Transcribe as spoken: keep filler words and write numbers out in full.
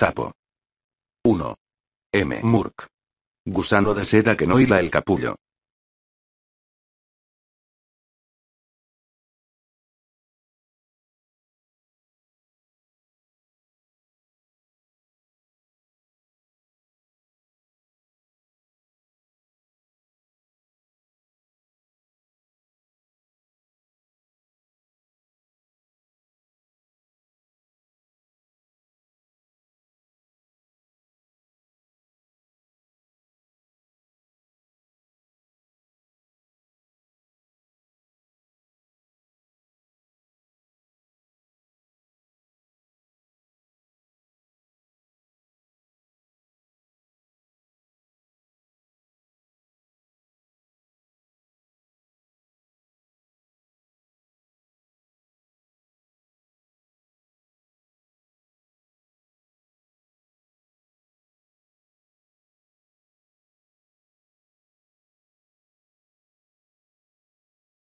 Sapo. uno. M. Murk. Gusano de seda que no hila el capullo.